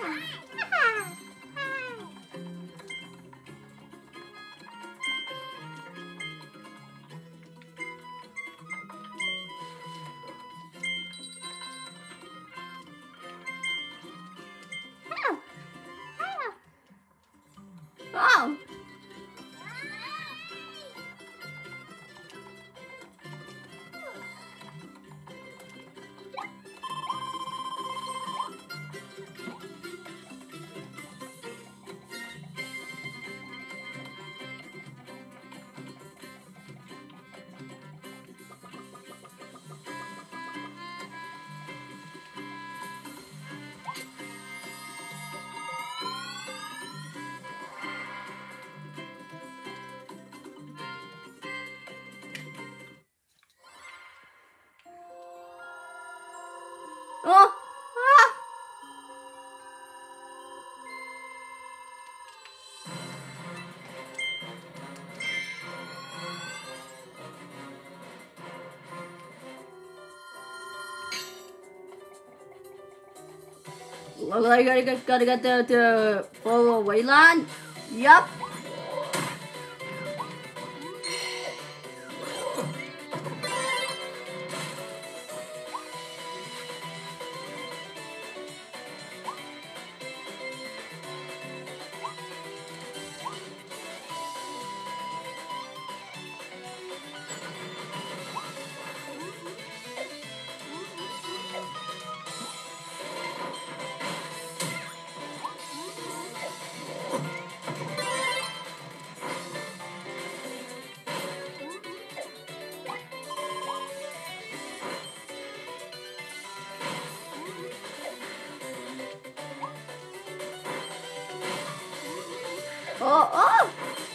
Oh. Oh. Ah. Look like I gotta get the follow Wayland. Yup. Oh, oh!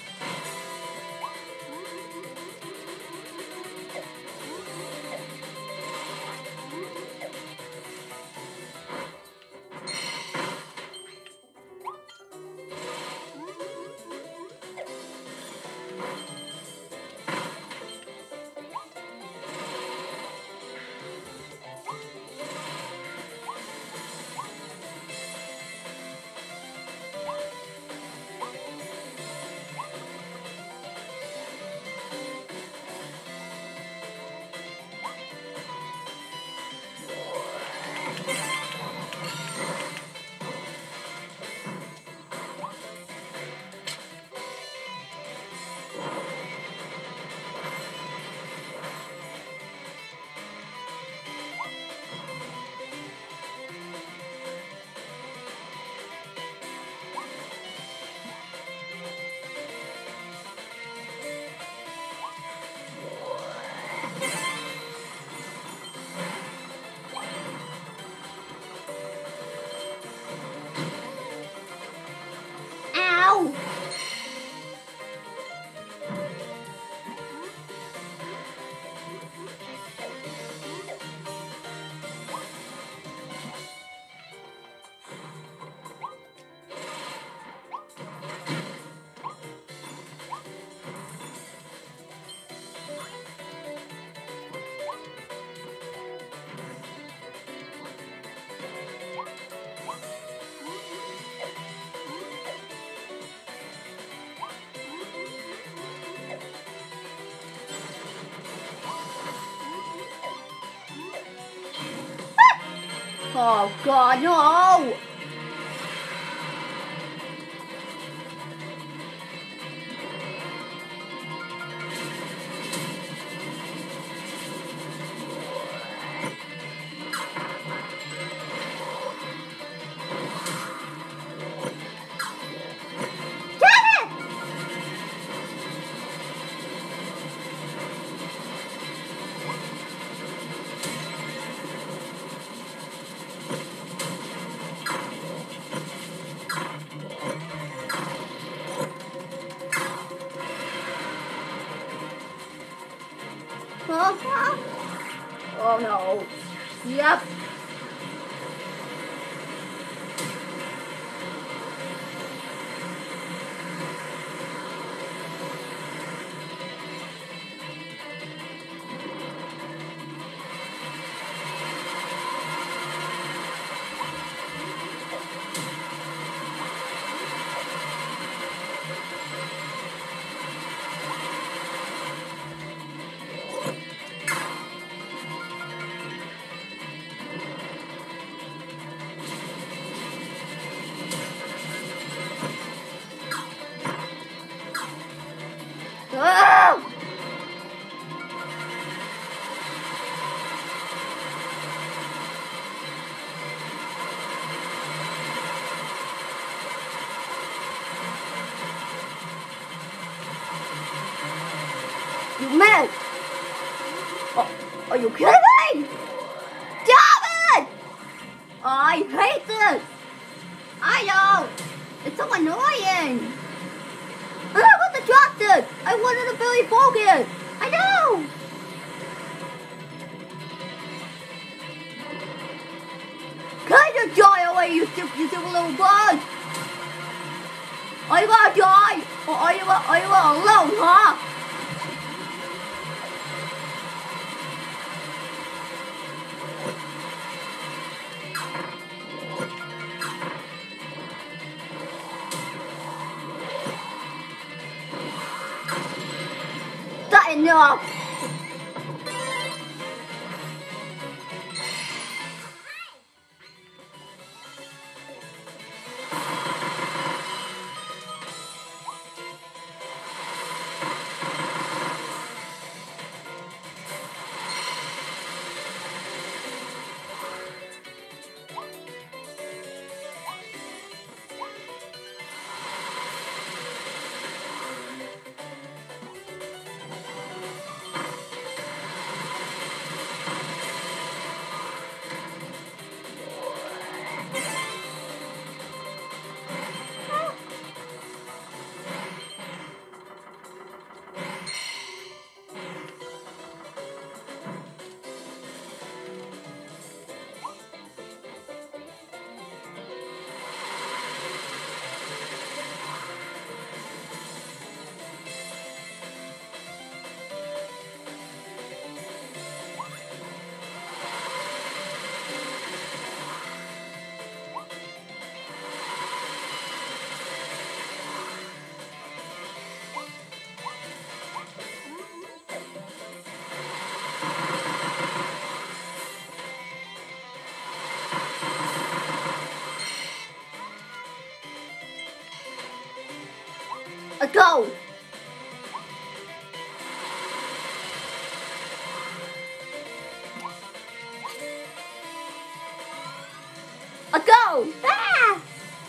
Ow! Oh God, no! Oh no. Yep. Are you kidding me? Damn it! I hate this! I know! It's so annoying! And I was distracted! I wanted to really focus! I know! Can you die away, you stupid little bug? Are you gonna die? Or are you alone, huh? That's enough! Let's go! Let's go! Ah!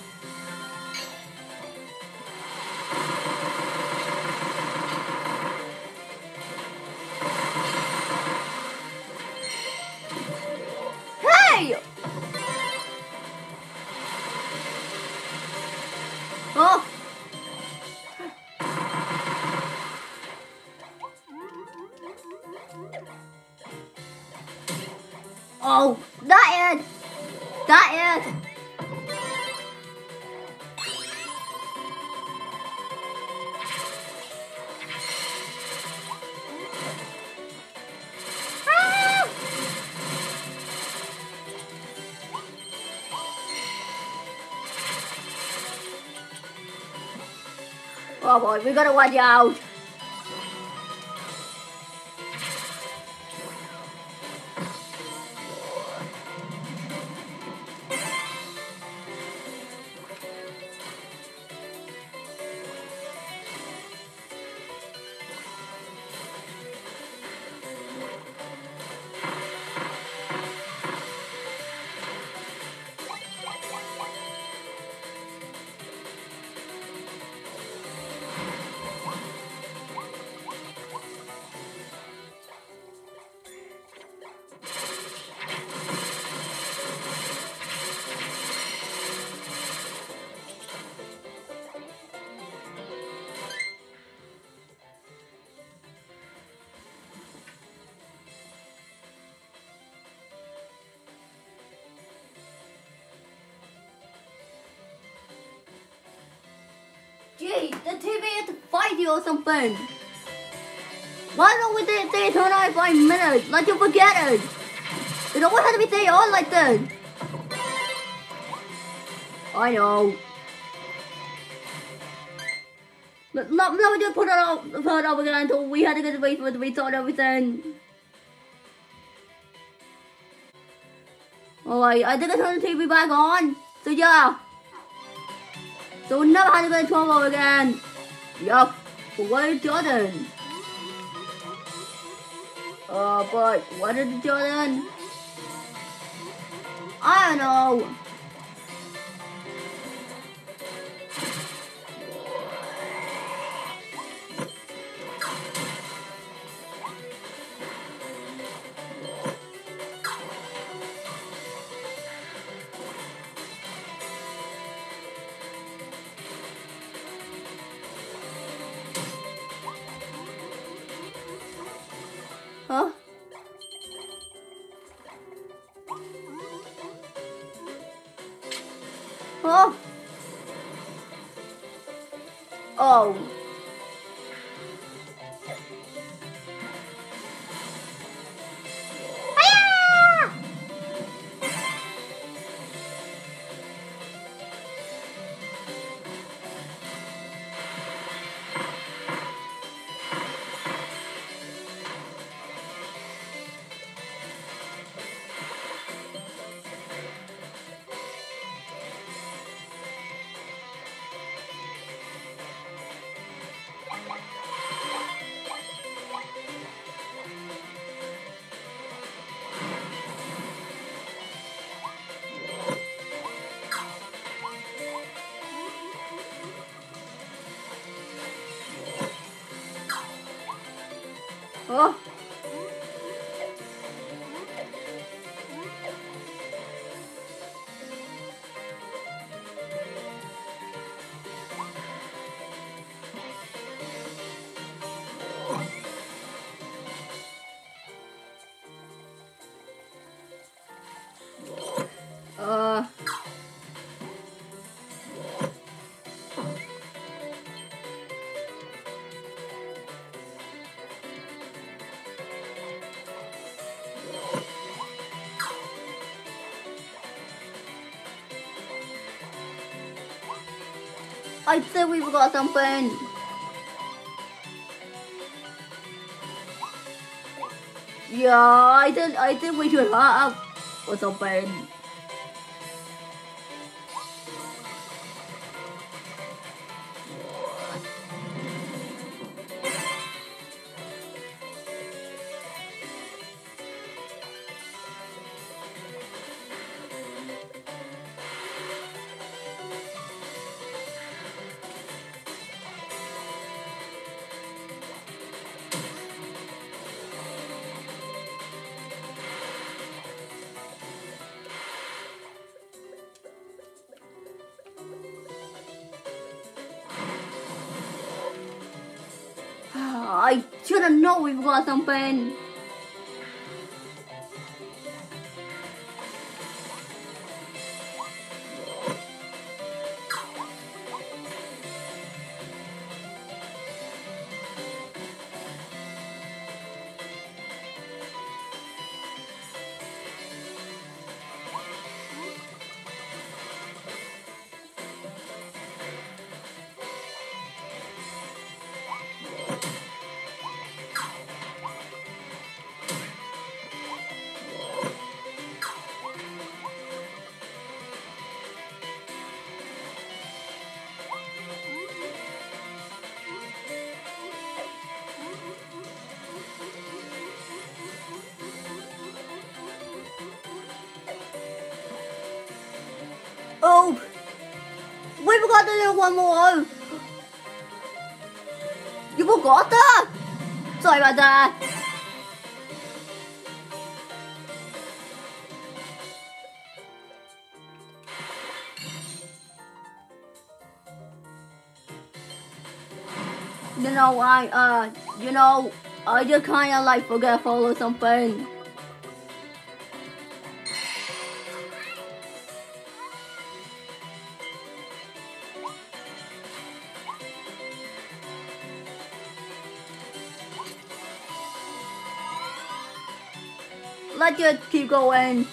Hey! Oh! Oh, that is! That is! Ah! Oh boy, we gotta watch out! Gee, the TV has to fight you or something. Why don't we stay turn on 5 minutes? Like you forget it. It always has to be stay on like this. I know. Let me just put it up again until we had to get away from it to restart everything. Alright, I think I turned the TV back on. So yeah. So we never had to go to trouble again. Yup. But what is Jordan? But what is Jordan? I don't know. Oh. Oh. Hiya! Oh. Uh. I think we forgot something. Yeah, I think we should have or something. I should have known we forgot something. Oh, we forgot to do one more. You forgot that? Sorry about that. I just kind of like forgetful or something. Let's just keep going.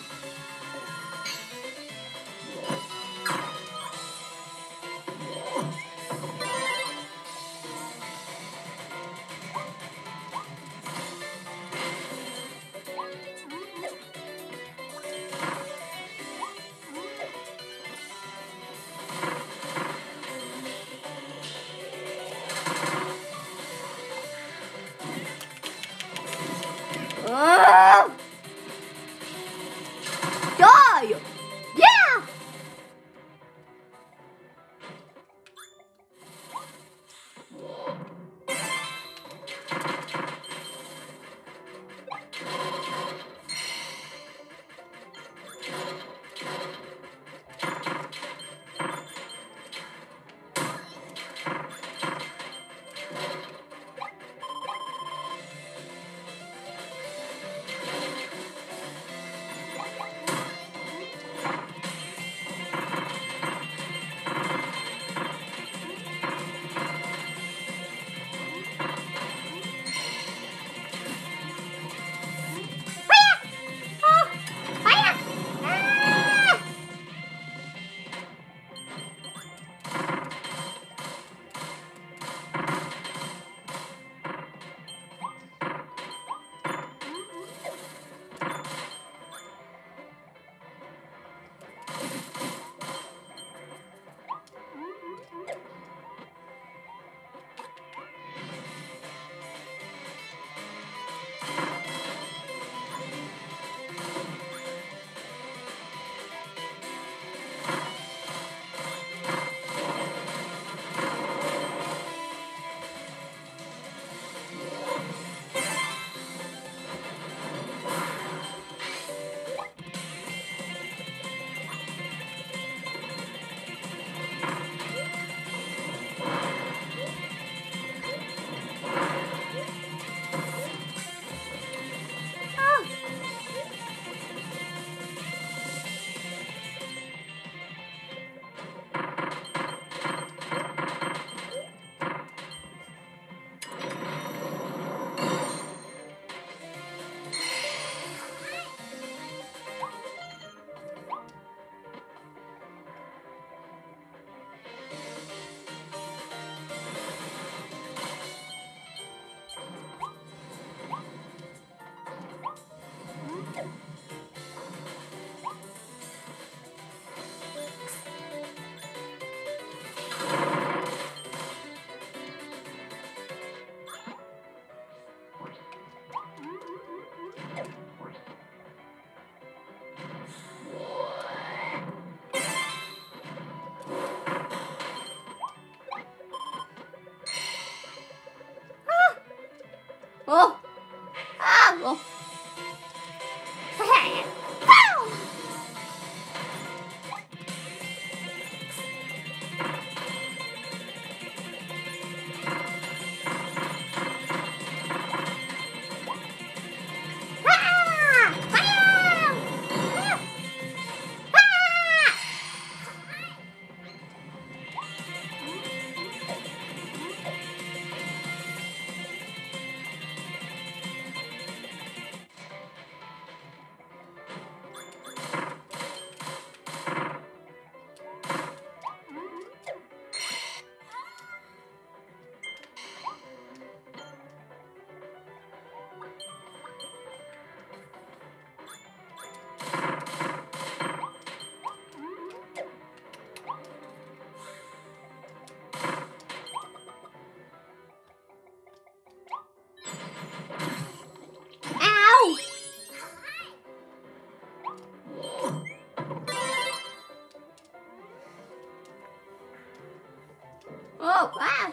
Oh, ah!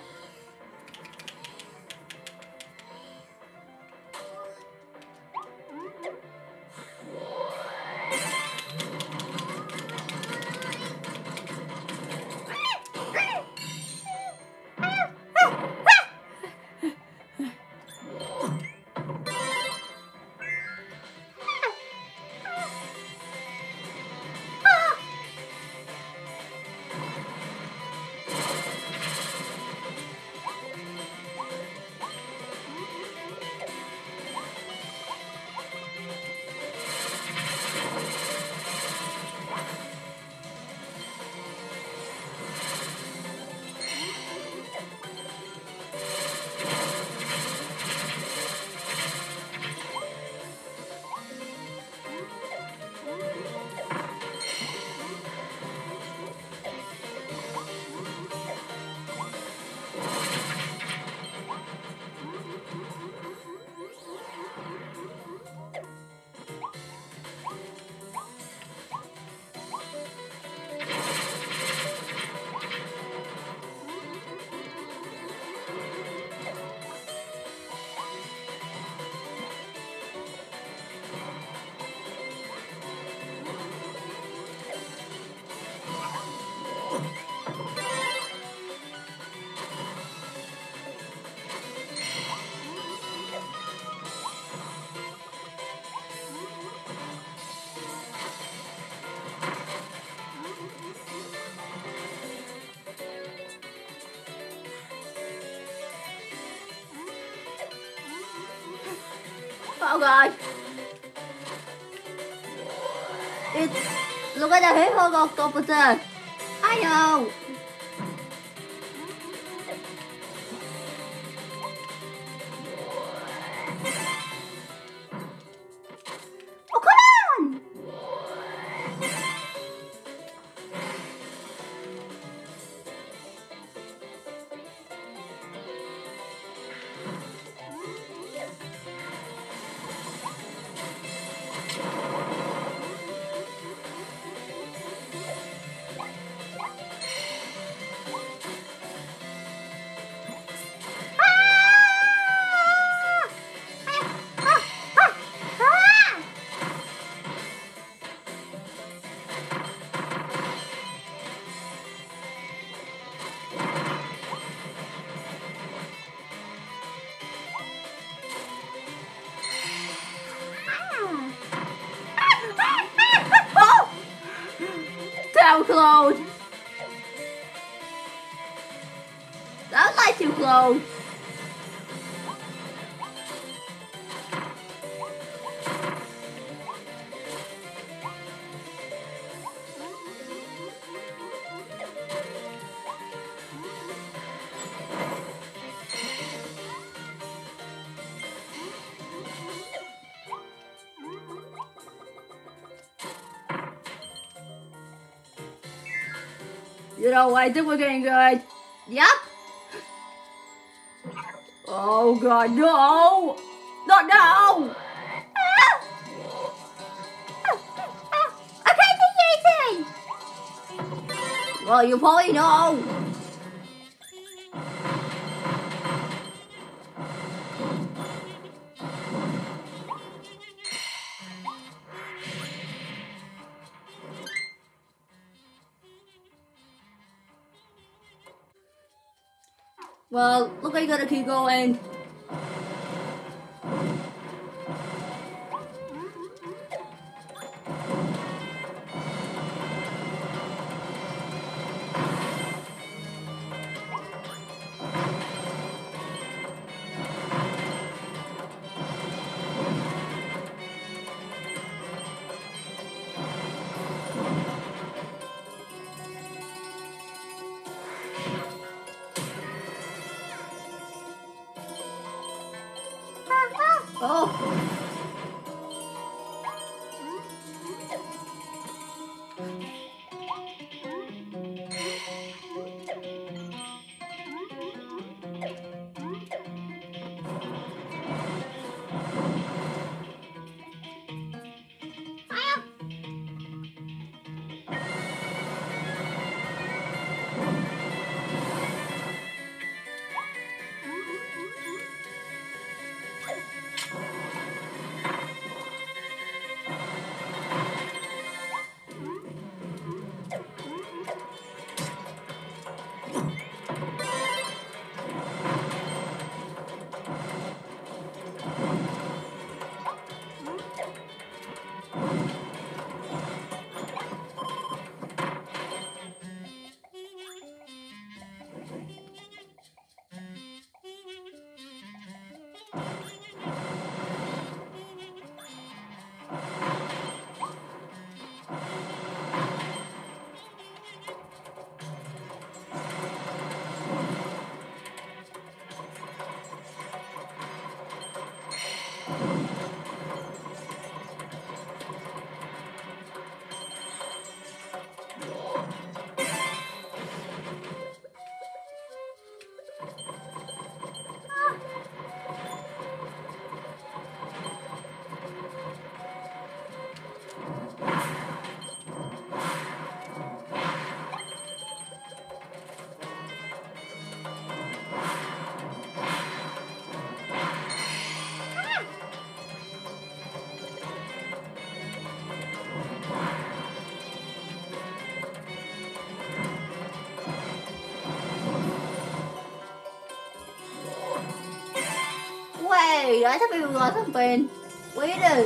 Oh God! Look at the head of opposite. I know. Oh, come on! That was close. That was like too close. You know, I think we're getting good. Yep. Oh God, no! Not now! I can't see anything! Well, you probably know. Well, look like you gotta keep going. gì vậy? Sao bị gọi thằng Tuyền? Quý đi.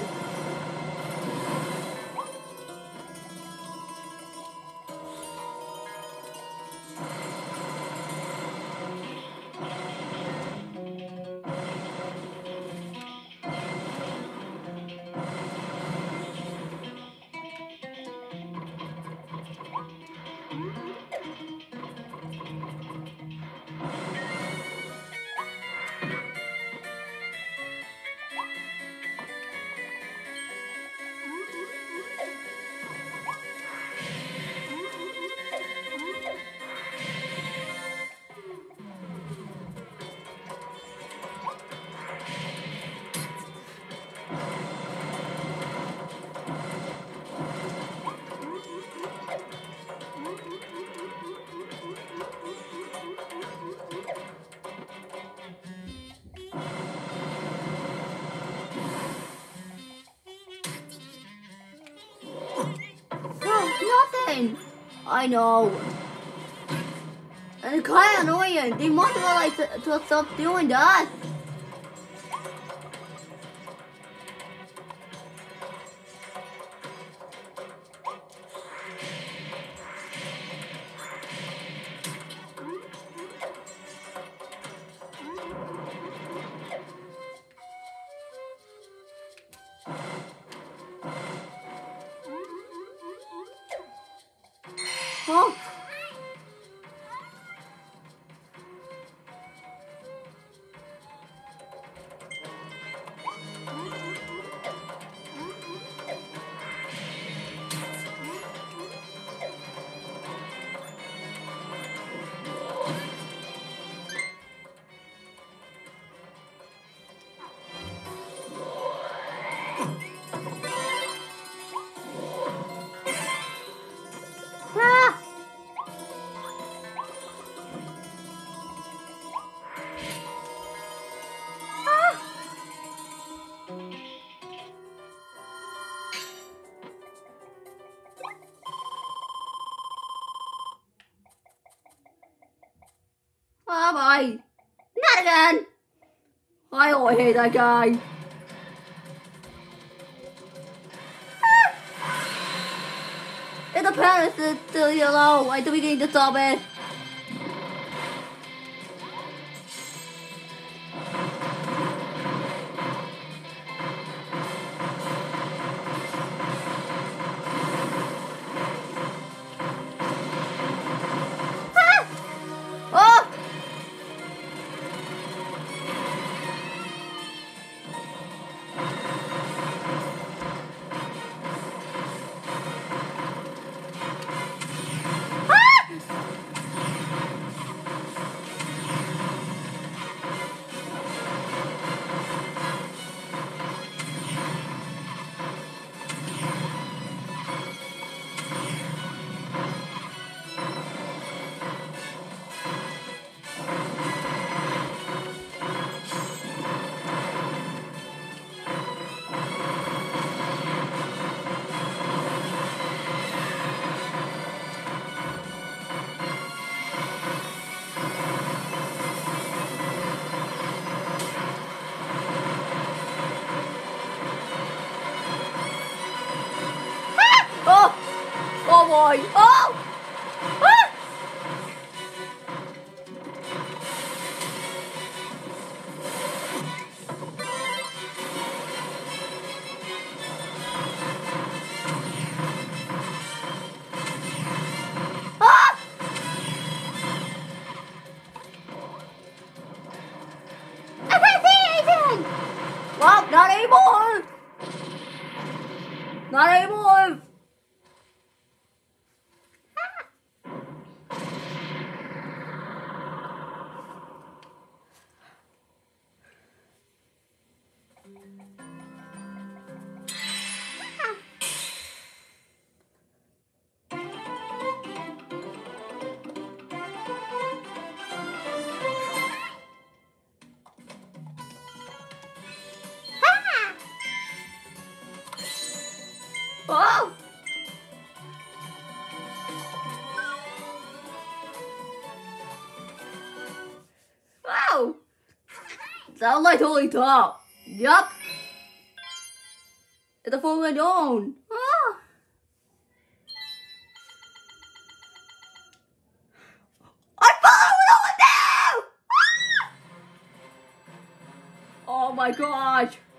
Nothing. I know. And it's kind of annoying. They must like to stop doing that. Huh? Ah! Oh boy! Not again! I always hate that guy. If the parents is still yellow, why do we need to stop it? Oh! Oh! Oh boy! Oh! Ah! Ah! I can't see anything! Well, not anymore! Not anymore! Oh! Wow! Sound like totally top. Yup. It's falling down. Ah. I'm falling over now! Ah. Oh my gosh.